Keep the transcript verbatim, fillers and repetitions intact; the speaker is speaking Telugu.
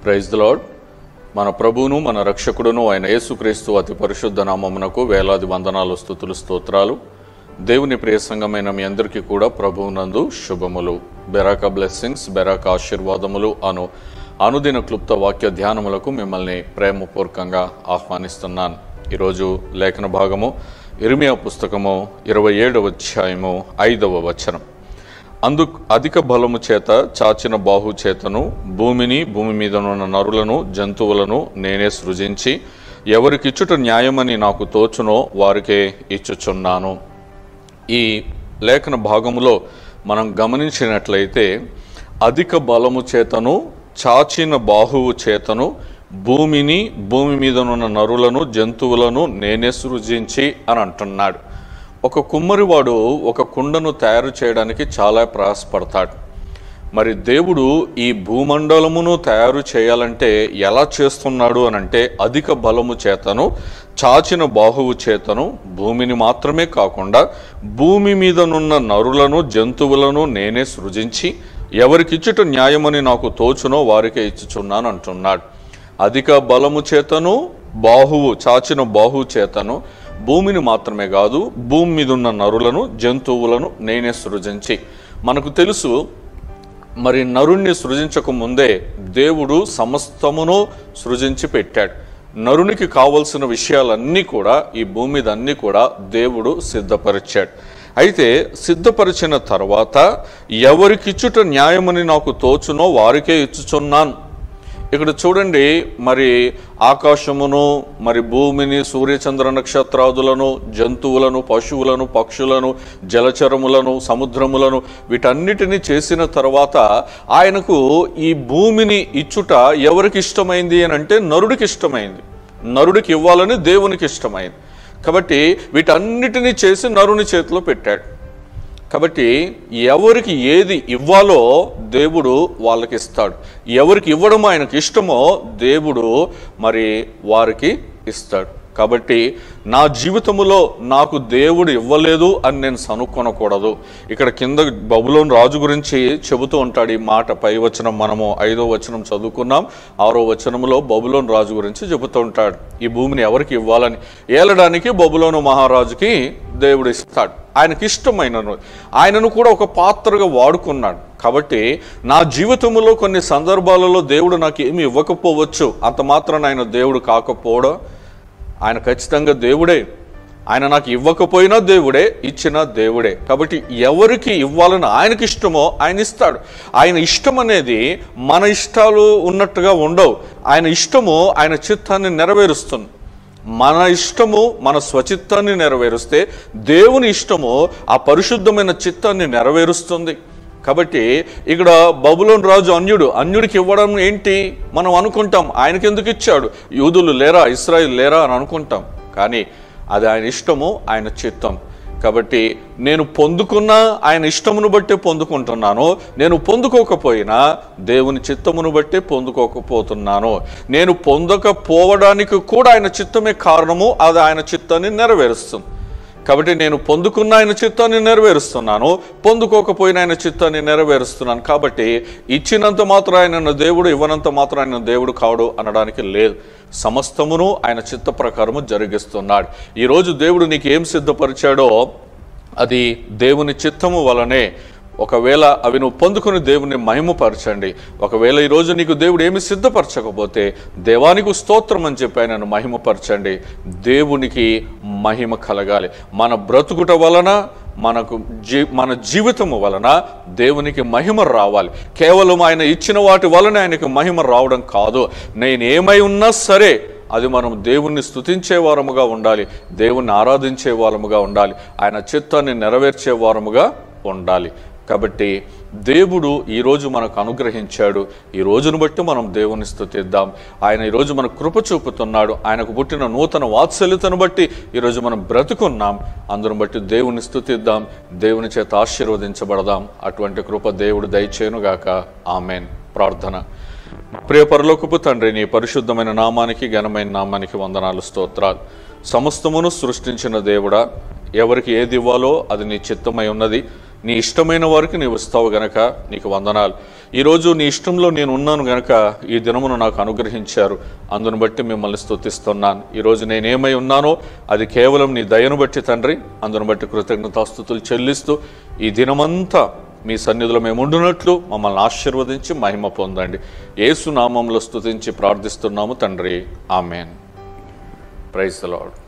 Praise the lord. మన ప్రభువును మన రక్షకుడును అయిన యేసుక్రీస్తు అతి పరిశుద్ధ నామమునకు వేలాది వందనాలు, స్తుతులు, స్తోత్రాలు. దేవుని ప్రియ సంఘమైన మీ అందరికీ కూడా ప్రభువునందు శుభములు, బెరాక బ్లెస్సింగ్స్, బెరాక ఆశీర్వాదములు అను అనుదిన క్లుప్త వాక్య ధ్యానములకు మిమ్మల్ని ప్రేమపూర్వకంగా ఆహ్వానిస్తున్నాను. ఈరోజు లేఖన భాగము ఇర్మియా పుస్తకము ఇరవై ఏడవ అధ్యాయము ఐదవ వచనం. అందు అధిక బలము చేత చాచిన బాహు చేతను భూమిని, భూమి మీదనున్న నరులను, జంతువులను నేనే సృజించి ఎవరికిచ్చుట న్యాయమని నాకు తోచునో వారికే ఇచ్చుచున్నాను. ఈ లేఖన భాగములో మనం గమనించినట్లయితే అధిక బలము చేతను చాచిన బాహువు చేతను భూమిని, భూమి మీదనున్న నరులను, జంతువులను నేనే సృజించి అని అంటున్నాడు. ఒక కుమ్మరివాడు ఒక కుండను తయారు చేయడానికి చాలా ప్రయాసపడతాడు. మరి దేవుడు ఈ భూమండలమును తయారు చేయాలంటే ఎలా చేస్తున్నాడు అని అంటే అధిక బలము చేతను చాచిన బాహువు చేతను భూమిని మాత్రమే కాకుండా భూమి మీదనున్న నరులను, జంతువులను నేనే సృజించి ఎవరికిచ్చుట న్యాయమని నాకు తోచునో వారికే ఇచ్చుచున్నాను అంటున్నాడు. అధిక బలము చేతను బాహువు, చాచిన బాహువు చేతను భూమిని మాత్రమే కాదు, భూమి మీద ఉన్న నరులను, జంతువులను నేనే సృజించి. మనకు తెలుసు, మరి నరుణ్ణి సృజించక ముందే దేవుడు సమస్తమును సృజించి పెట్టాడు. నరునికి కావలసిన విషయాలన్నీ కూడా ఈ భూమి మీద అన్నీ కూడా దేవుడు సిద్ధపరిచాడు. అయితే సిద్ధపరిచిన తర్వాత ఎవరికిచ్చుట న్యాయమని నాకు తోచునో వారికే ఇచ్చుచున్నాను. ఇక్కడ చూడండి, మరి ఆకాశమును, మరి భూమిని, సూర్యచంద్ర నక్షత్రాదులను, జంతువులను, పశువులను, పక్షులను, జలచరములను, సముద్రములను వీటన్నిటినీ చేసిన తర్వాత ఆయనకు ఈ భూమిని ఇచ్చుట ఎవరికి ఇష్టమైంది అని అంటే నరుడికి ఇష్టమైంది. నరుడికి ఇవ్వాలని దేవునికి ఇష్టమైంది. కాబట్టి వీటన్నిటినీ చేసి నరుని చేతిలో పెట్టాడు. కాబట్టి ఎవరికి ఏది ఇవ్వాలో దేవుడు వాళ్ళకి ఇస్తాడు. ఎవరికి ఇవ్వడం ఆయనకి ఇష్టమో దేవుడు మరి వారికి ఇస్తాడు. కాబట్టి నా జీవితంలో నాకు దేవుడు ఇవ్వలేదు అని నేను సనుక్కొనకూడదు. ఇక్కడ కింద బబులోను రాజు గురించి చెబుతూ ఉంటాడు ఈ మాట. పై వచనం మనము ఐదో వచనం చదువుకున్నాం. ఆరో వచనంలో బబులోను రాజు గురించి చెబుతూ ఉంటాడు. ఈ భూమిని ఎవరికి ఇవ్వాలని ఏలడానికి బబులోను మహారాజుకి దేవుడు ఇస్తాడు. ఆయనకి ఇష్టమైనను ఆయనను కూడా ఒక పాత్రగా వాడుకున్నాడు. కాబట్టి నా జీవితంలో కొన్ని సందర్భాలలో దేవుడు నాకు ఏమి ఇవ్వకపోవచ్చు, అంత మాత్రాన ఆయన దేవుడు కాకపోవడం. ఆయన ఖచ్చితంగా దేవుడే. ఆయన నాకు ఇవ్వకపోయినా దేవుడే, ఇచ్చినా దేవుడే. కాబట్టి ఎవరికి ఇవ్వాలని ఆయనకి ఇష్టమో ఆయన ఇస్తాడు. ఆయన ఇష్టం అనేది మన ఇష్టాలు ఉన్నట్టుగా ఉండవు. ఆయన ఇష్టము ఆయన చిత్తాన్ని నెరవేరుస్తుంది. మన ఇష్టము మన స్వచిత్తాన్ని నెరవేరుస్తే దేవుని ఇష్టము ఆ పరిశుద్ధమైన చిత్తాన్ని నెరవేరుస్తుంది. కాబట్టి ఇక్కడ బబులోను రాజు అన్యుడు, అన్యుడికి ఇవ్వడం ఏంటి మనం అనుకుంటాం. ఆయనకి ఎందుకు ఇచ్చాడు, యూదులు లేరా, ఇశ్రాయేలు లేరా అని అనుకుంటాం. కానీ అది ఆయన ఇష్టము, ఆయన చిత్తం. కాబట్టి నేను పొందుకున్నా ఆయన ఇష్టమును బట్టే పొందుకుంటున్నాను. నేను పొందుకోకపోయినా దేవుని చిత్తమును బట్టే పొందుకోకపోతున్నాను. నేను పొందకపోవడానికి కూడా ఆయన చిత్తమే కారణము. అది ఆయన చిత్తాన్ని నెరవేరుస్తుంది. కాబట్టి నేను పొందుకున్న ఆయన చిత్తాన్ని నెరవేరుస్తున్నాను, పొందుకోకపోయిన ఆయన చిత్తాన్ని నెరవేరుస్తున్నాను. కాబట్టి ఇచ్చినంత మాత్రం ఆయన దేవుడు, ఇవ్వనంత మాత్రం ఆయన దేవుడు కాడు అనడానికి లేదు. సమస్తమును ఆయన చిత్త ప్రకారము జరిగిస్తున్నాడు. ఈరోజు దేవుడు నీకు ఏం సిద్ధపరిచాడో అది దేవుని చిత్తము వలనే. ఒకవేళ అవి నువ్వు పొందుకుని దేవుని మహిమపరచండి. ఒకవేళ ఈరోజు నీకు దేవుడు ఏమి సిద్ధపరచకపోతే దేవానికి స్తోత్రం అని చెప్పి ఆయనను మహిమపరచండి. దేవునికి మహిమ కలగాలి. మన బ్రతుకుట వలన, మనకు జీ మన జీవితము వలన దేవునికి మహిమ రావాలి. కేవలం ఆయన ఇచ్చిన వాటి వలన ఆయనకు మహిమ రావడం కాదు. నేను ఏమై ఉన్నా సరే అది మనం దేవుణ్ణి స్తుతించే వారముగా ఉండాలి, దేవుణ్ణి ఆరాధించే వారముగా ఉండాలి, ఆయన చిత్తాన్ని నెరవేర్చే వారముగా ఉండాలి. కాబట్టి దేవుడు ఈరోజు మనకు అనుగ్రహించాడు. ఈ రోజును బట్టి మనం దేవుని స్తుతిద్దాం. ఆయన ఈరోజు మనకు కృప చూపుతున్నాడు. ఆయనకు పుట్టిన నూతన వాత్సల్యతను బట్టి ఈరోజు మనం బ్రతుకున్నాం. అందును బట్టి దేవుని స్తుతిద్దాం, దేవుని చేత ఆశీర్వదించబడదాం. అటువంటి కృప దేవుడు దయచేయునుగాక. ఆమెన్. ప్రార్థన. ప్రియ పరలోకపు తండ్రి, నీ పరిశుద్ధమైన నామానికి, ఘనమైన నామానికి వందనాలు, స్తోత్రాలు. సమస్తమును సృష్టించిన దేవుడా, ఎవరికి ఏది ఇవ్వాలో అది నీ చిత్తమై ఉన్నది. నీ ఇష్టమైన వారికి నీవు ఇస్తావు గనక నీకు వందనాలు. ఈరోజు నీ ఇష్టంలో నేను ఉన్నాను గనక ఈ దినమును నాకు అనుగ్రహించారు. అందును బట్టి మిమ్మల్ని స్తుతిస్తున్నాను. ఈరోజు నేనేమై ఉన్నానో అది కేవలం నీ దయను బట్టి తండ్రి. అందును బట్టి కృతజ్ఞతాస్తుతులు చెల్లిస్తూ ఈ దినమంతా మీ సన్నిధిలో మేము ఉండునట్లు మమ్మల్ని ఆశీర్వదించి మహిమ పొందండి. యేసు నామములో స్తుతించి ప్రార్థిస్తున్నాము తండ్రి. ఆమెన్. Praise the lord.